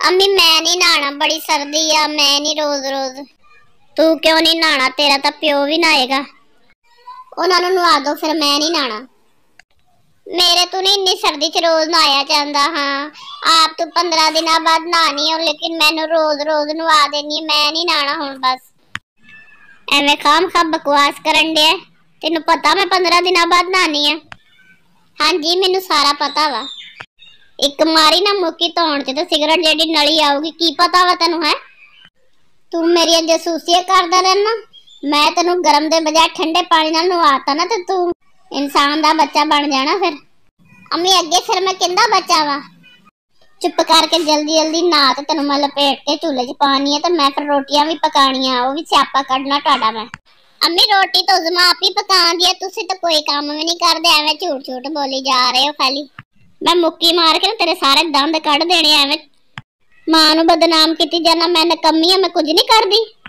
अम्मी मैं नहीं नहाना, बड़ी सर्दी है, मैं नहीं रोज रोज। तू क्यों नहीं नहाना, तेरा तो प्यो भी नहाएगा। उन्होंने नहा दो फिर, मैं नहीं नहाना। मेरे तो नहीं इन्नी सर्दी च रोज नहाया जाता। हाँ आप तो 15 दिन बाद नहानी हो, लेकिन मैनू रोज रोज नवा देनी है। मैं नहीं नहाना हुण बस। एवें खाम खा बकवास करन दे। तेनू पता मैं 15 दिन बाद नहानी है। हाँ जी मैनू सारा पता वा। एक मारी ना मुक्की धोण च ते सिगरेट जेडी नली आऊगी, की पता वा तेनू है? तू मेरी जासूसियां करदा रहना। मैं तेनू गरम दे बजाय ठंडे पानी नाल नवाता ना, ते तू इंसान दा बच्चा बन जाना फिर। अम्मी अगे फिर मैं किंदा बच्चा वा? चुप करके जल्दी जल्दी नहा ते तेनू मैं लपेट के चूल्हे च पानी है, ते मैं फिर रोटियां भी पकानियां, वो भी स्यापा कढना तुहाडा मैं। अम्मी रोटी तो उजमा आप ही पका दी है, तुसी तो कोई काम भी नहीं करदे, एवें झूठ झूठ बोली जा रहे हो खाली। मैं मुक्की मार के तेरे सारे दंद कढ़ देने। एवें मां नू बदनाम कीती जाना, मैं नकम्मी हां, मैं कुछ नहीं करदी।